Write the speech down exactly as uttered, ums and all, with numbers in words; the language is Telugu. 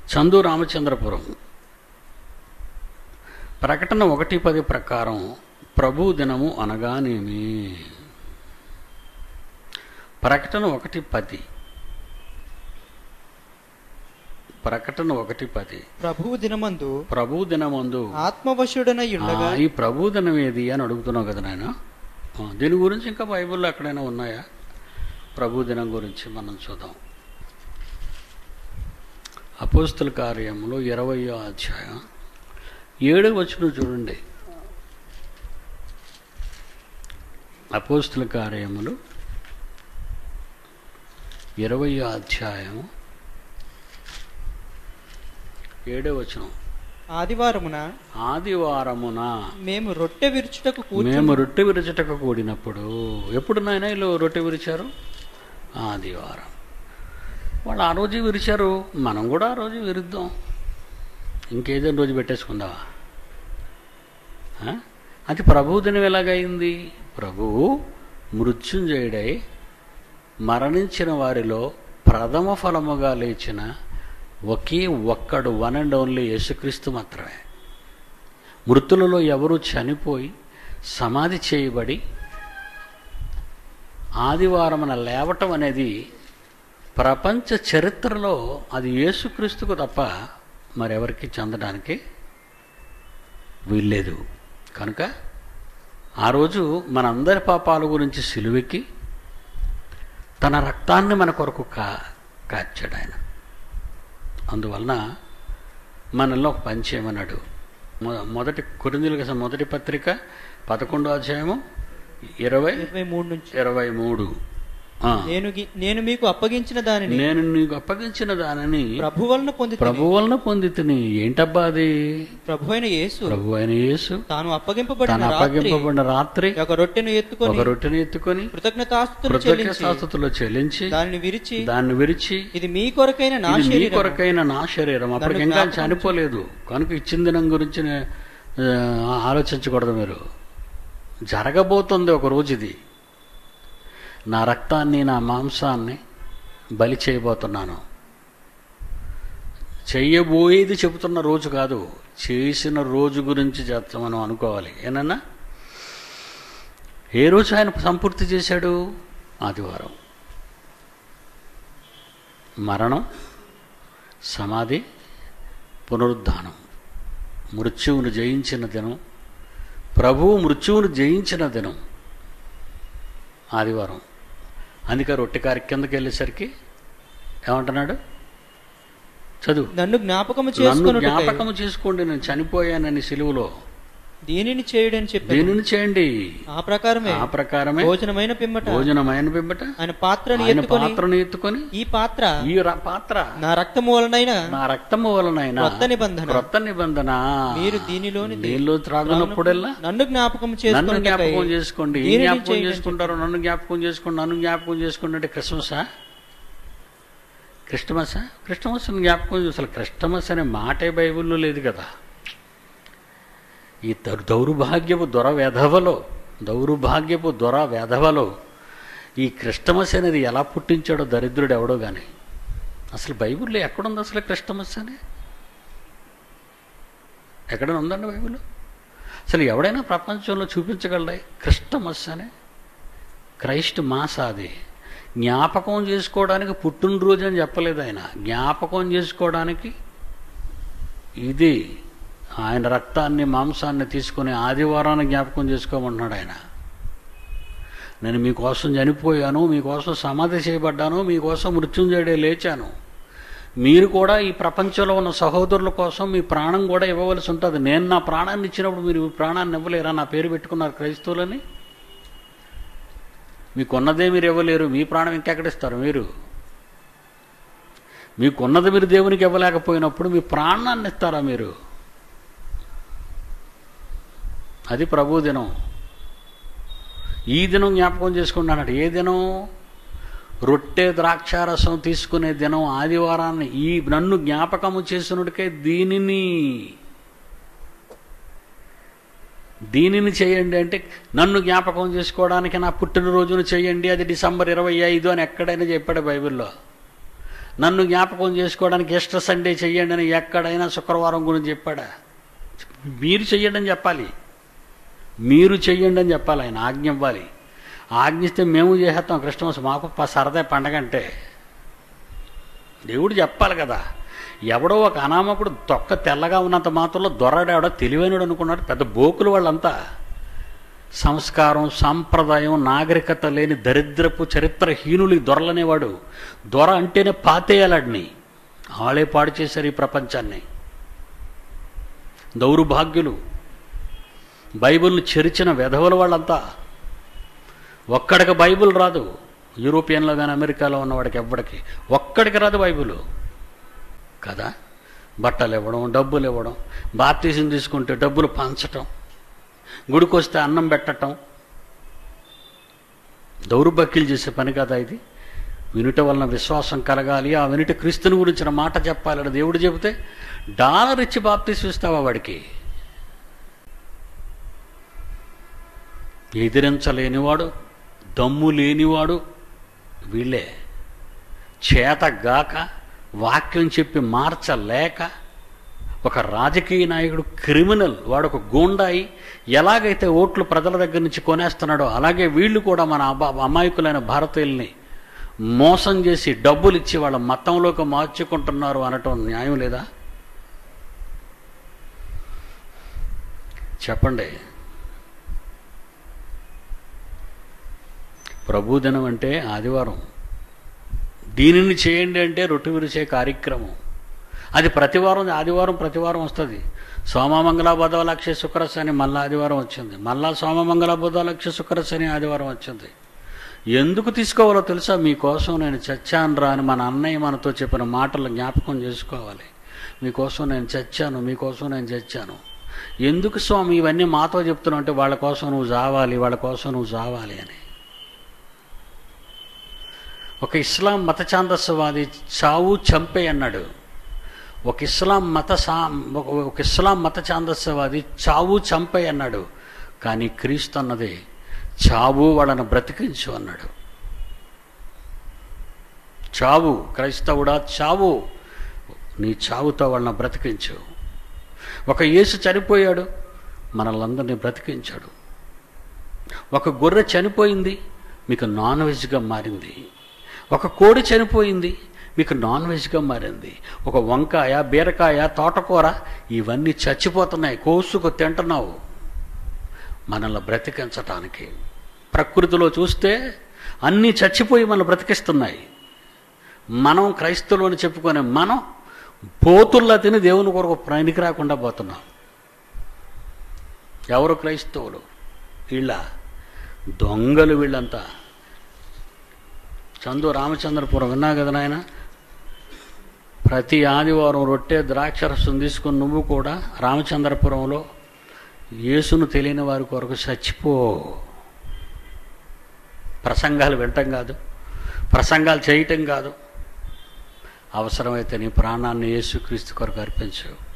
చందు రామచంద్రపురం. ప్రకటన ఒకటి పది ప్రకారం ప్రభు దినము అనగానేమి? ప్రకటన ఒకటి పది ప్రకటన ఒకటి పది ప్రభు దినమందు ప్రభు దినమందు ఆత్మవశుడన యుండగా. ఈ ప్రభు దినం ఏది అని అడుగుతున్నావు కదా నాయన. దీని గురించి ఇంకా బైబిల్లో ఎక్కడైనా ఉన్నాయా? ప్రభు దినం గురించి మనం చూద్దాం. అపోస్తుల కార్యములు ఇరవయో అధ్యాయం ఏడు వచనం చూడండి. అపోస్తుల కార్యములు ఇరవయో అధ్యాయము ఏడో వచనం. ఆదివారమున ఆదివారమున మేము రొట్టె విరుచుటకు మేము రొట్టె విరుచుటకు కూడినప్పుడు. ఎప్పుడు నాయన వీళ్ళు రొట్టె విరిచారు? ఆదివారం. వాళ్ళు ఆ రోజు విరిచారు, మనం కూడా ఆ రోజు విరుద్దాం. ఇంకేదైనా రోజు పెట్టేసుకుందామా? అది ప్రభు దినం ఎలాగైంది? ప్రభువు మృత్యుంజయుడై మరణించిన వారిలో ప్రథమ ఫలముగా లేచిన ఒకే ఒక్కడు, వన్ అండ్ ఓన్లీ యేసుక్రీస్తు మాత్రమే. మృతులలో ఎవరు చనిపోయి సమాధి చేయబడి ఆదివారమున లేవటం అనేది ప్రపంచ చరిత్రలో అది యేసుక్రీస్తుకు తప్ప మరెవరికి చెందడానికి వీల్లేదు. కనుక ఆ రోజు మనందరి పాపాల గురించి సిలువెక్కి తన రక్తాన్ని మన కొరకు కా కాచాడు ఆయన. అందువలన మనలో ఒక పని చేయమన్నాడు. మొదటి కొరింథీయులకు మొదటి పత్రిక పదకొండో అధ్యాయము ఇరవై ఇరవై మూడు నుంచి ఇరవై మూడు నేను నేను మీకు అప్పగించిన దానిని నేను నీకు అప్పగించిన దానిని ప్రభు వలన పొంది ప్రభు వలన పొందితిని. ఏంటబ్బా అది? ప్రభు అయిన యేసు ప్రభు అయిన యేసు తాను అప్పగింపబడిన తాను అప్పగింపబడిన రాత్రి ఒక రొట్టెను ఎత్తుకొని ఒక రొట్టెను ఎత్తుకొని కృతజ్ఞతాస్తుతులు కృతజ్ఞతాస్తుతులు చెల్లించి దానిని విరిచి దాన్ని విరిచి ఇది మీ కొరకైన నా ఇది మీ శరీరము కొరకైన నా శరీరం. అప్పటికి ఇంకా చనిపోలేదు కనుక ఇచ్చిన దినం గురించి ఆలోచించకూడదు మీరు. జరగబోతుంది ఒక రోజు. ఇది నా రక్తాన్ని నా మాంసాన్ని బలి చేయబోతున్నాను. చెయ్యబోయేది చెబుతున్న రోజు కాదు, చేసిన రోజు గురించి చేస్తాం మనం అనుకోవాలి. ఏనన్నా ఏ రోజు ఆయన సంపూర్తి చేశాడు? ఆదివారం. మరణం, సమాధి, పునరుద్ధానం, మృత్యువును జయించిన దినం, ప్రభువు మృత్యువును జయించిన దినం ఆదివారం. అందుకే రొట్టె కారి కిందకి వెళ్ళేసరికి ఏమంటున్నాడు? చదువు. నన్ను జ్ఞాపకము నన్ను చేసుకొనుటకై జ్ఞాపకము చేసుకోండి, నేను చనిపోయానని సిలువలో. దీనిని చేయుడని చెప్పాడు. దీనిని చేయండి. ఆ ప్రకారమే ఆ ప్రకారమే భోజనమైన పిమ్మట భోజనమైన పిమ్మట ఆయన పాత్రను ఆయన ఎత్తుకొని పాత్రను ఎత్తుకొని ఈ పాత్ర ఈ ర- పాత్ర నా రక్తము వలనైన నా రక్తము వలనైనా క్రొత్త నిబంధన క్రొత్త నిబంధన మీరు దీనిలోని నీళ్ళు త్రాగునప్పుడల్లా నన్ను జ్ఞాపకం నన్ను చేసుకొనుటకై జ్ఞాపకం చేసుకోండి. ఏం దీనిని జ్ఞాపకం చేయండి చేసుకుంటారు? నన్ను జ్ఞాపకం చేసుకోండి, నన్ను జ్ఞాపకం చేసుకోండి. అంటే క్రిస్మసా? క్రిస్టమసా? క్రిస్టమస్ జ్ఞాపకం. అసలు క్రిస్టమస్ అనే మాటే బైబిల్లో లేదు కదా. ఈ దౌర్భాగ్యపు దొర వెధవలో దౌర్భాగ్యపు దొర వెధవలో ఈ క్రిస్టమస్ అనేది ఎలా పుట్టించాడో దరిద్రుడు ఎవడో కానీ. అసలు బైబిల్లో ఎక్కడుంది అసలు క్రిస్టమస్ అని? ఎక్కడైనా ఉందండి బైబిల్లో? అసలు ఎవడైనా ప్రపంచంలో చూపించగలరా క్రిస్టమస్ అని? Christ mass. అది జ్ఞాపకం చేసుకోవడానికి పుట్టినరోజు అని చెప్పలేదు ఆయన. జ్ఞాపకం చేసుకోవడానికి ఇది ఆయన రక్తాన్ని మాంసాన్ని తీసుకుని ఆదివారాన్ని జ్ఞాపకం చేసుకోమంటున్నాడు ఆయన. నేను మీకోసం చనిపోయాను, మీకోసం సమాధి చేయబడ్డాను, మీకోసం మృత్యుంజయుడే లేచాను. మీరు కూడా ఈ ప్రపంచంలో ఉన్న సహోదరుల కోసం మీ ప్రాణం కూడా ఇవ్వవలసి ఉంటుంది. నేను నా ప్రాణాన్ని ఇచ్చినప్పుడు మీరు ప్రాణాన్ని ఇవ్వలేరా? నా పేరు పెట్టుకున్నారు క్రైస్తవులని. మీకున్నదే మీరు ఇవ్వలేరు, మీ ప్రాణం ఇంకెక్కడిస్తారు మీరు? మీకున్నది మీరు దేవునికి ఇవ్వలేకపోయినప్పుడు మీ ప్రాణాన్ని ఇస్తారా మీరు? అది ప్రభు దినం. ఈ దినం జ్ఞాపకం చేసుకుంటున్నాడు. ఏ దినం? రొట్టె ద్రాక్షారసం తీసుకునే దినం ఆదివారాన్ని. ఈ నన్ను జ్ఞాపకము చేసినట్టుకే దీనిని దీనిని చేయండి అంటే నన్ను జ్ఞాపకం చేసుకోవడానికి నా పుట్టినరోజును చేయండి, అది డిసెంబర్ ఇరవై ఐదు అని ఎక్కడైనా చెప్పాడు బైబిల్లో. నన్ను జ్ఞాపకం చేసుకోవడానికి ఈస్టర్ సండే చెయ్యండి అని ఎక్కడైనా శుక్రవారం గురించి చెప్పాడా? మీరు చెయ్యండి అని చెప్పాలి, మీరు చెయ్యండి అని చెప్పాలి. ఆయన ఆజ్ఞ ఇవ్వాలి. ఆజ్ఞిస్తే మేము చేసేస్తాం. క్రిస్టమస్ మాకు ప- సరదా పండగ అంటే దేవుడు చెప్పాలి కదా. ఎవడో ఒక అనామకుడు తొక్క తెల్లగా ఉన్నంత మాత్రంలో దొరడాడో తెలివైనడు అనుకున్నాడు. పెద్ద బోకులు వాళ్ళంతా. సంస్కారం, సాంప్రదాయం, నాగరికత లేని దరిద్రపు చరిత్రహీనులు ఈ దొరలనేవాడు. దొర అంటేనే పాతేయాలాడిని. వాళ్ళే పాడు చేశారు ఈ ప్రపంచాన్ని. దౌర్భాగ్యులు, బైబిల్ని చెరిచిన వెధవల వాళ్ళంతా. ఒక్కడికి బైబిల్ రాదు. యూరోపియన్లో కానీ అమెరికాలో ఉన్నవాడికి ఎవ్వడికి ఒక్కడికి రాదు బైబిల్ కదా. బట్టలు ఇవ్వడం, డబ్బులు ఇవ్వడం, బాప్తీసం తీసుకుంటే డబ్బులు పంచటం, గుడికి వస్తే అన్నం పెట్టటం, దౌర్భాగ్యులు చేసే పని కదా ఇది. వినుట వలన విశ్వాసం కలగాలి, ఆ వినుట క్రీస్తుని గురించిన మాట చెప్పాలని దేవుడు చెబితే డాలర్ ఇచ్చి బాప్తీసం ఇస్తావా వాడికి? ఎదిరించలేనివాడు, దమ్ము లేనివాడు వీళ్ళే. చేతగాక, వాక్యం చెప్పి మార్చలేక, ఒక రాజకీయ నాయకుడు క్రిమినల్, వాడు ఒక గూండాయి ఎలాగైతే ఓట్లు ప్రజల దగ్గర నుంచి కొనేస్తున్నాడో అలాగే వీళ్ళు కూడా మన అబా అమాయకులైన భారతీయుల్ని మోసం చేసి డబ్బులు ఇచ్చి వాళ్ళ మతంలోకి మార్చుకుంటున్నారు అనటం న్యాయం లేదా? చెప్పండి. ప్రభుదినం అంటే ఆదివారం. దీనిని చేయండి అంటే రొట్టె విరిచే కార్యక్రమం. అది ప్రతివారం, ఆదివారం ప్రతివారం వస్తుంది. సోమమంగళ బుధలక్ష శుక్ర శని మళ్ళా ఆదివారం వచ్చింది. మళ్ళా సోమమంగళ బుధలక్ష శుక్ర శని ఆదివారం వచ్చింది. ఎందుకు తీసుకోవాలో తెలుసా? మీకోసం నేను చచ్చాను రా అని మన అన్నయ్య మనతో చెప్పిన మాటలు జ్ఞాపకం చేసుకోవాలి. మీకోసం నేను చచ్చాను, మీకోసం నేను చచ్చాను. ఎందుకు స్వామి ఇవన్నీ మాతో చెప్తున్నావు అంటే వాళ్ళ కోసం నువ్వు చావాలి, వాళ్ళ కోసం నువ్వు చావాలి అని. ఒక ఇస్లాం మత ఛాందస్యవాది చావు చంపే అన్నాడు. ఒక ఇస్లాం మత సా ఒక ఇస్లాం మత ఛాందస్యవాది చావు చంపే అన్నాడు. కానీ క్రీస్తు అన్నది చావు వాళ్ళను బ్రతికించు అన్నాడు. చావు, క్రైస్తవుడా చావు, నీ చావుతో వాళ్ళని బ్రతికించు. ఒక యేసు చనిపోయాడు, మనల్ని బ్రతికించాడు. ఒక గొర్రె చనిపోయింది, మీకు నాన్ వెజ్గా మారింది. ఒక కోడి చనిపోయింది, మీకు నాన్ వెజ్గా మారింది. ఒక వంకాయ, బీరకాయ, తోటకూర ఇవన్నీ చచ్చిపోతున్నాయి, కోసుకు తింటున్నావు మనల్ని బ్రతికించటానికి. ప్రకృతిలో చూస్తే అన్నీ చచ్చిపోయి మనల్ని బ్రతికిస్తున్నాయి. మనం క్రైస్తవులు అని చెప్పుకొని మనం పోతుల్లా తిని దేవుని కొరకు పనికి రాకుండా పోతున్నాం. ఎవరు క్రైస్తవులు? వీళ్ళ దొంగలు వీళ్ళంతా. చందు రామచంద్రపురం విన్నా కదా నాయన? ప్రతి ఆదివారం రొట్టె ద్రాక్షరసం తీసుకుని నువ్వు కూడా రామచంద్రపురంలో యేసును తెలియని వారి కొరకు చచ్చిపో. ప్రసంగాలు వినటం కాదు, ప్రసంగాలు చేయటం కాదు, అవసరమైతే నీ ప్రాణాన్ని యేసుక్రీస్తు కొరకు అర్పించు.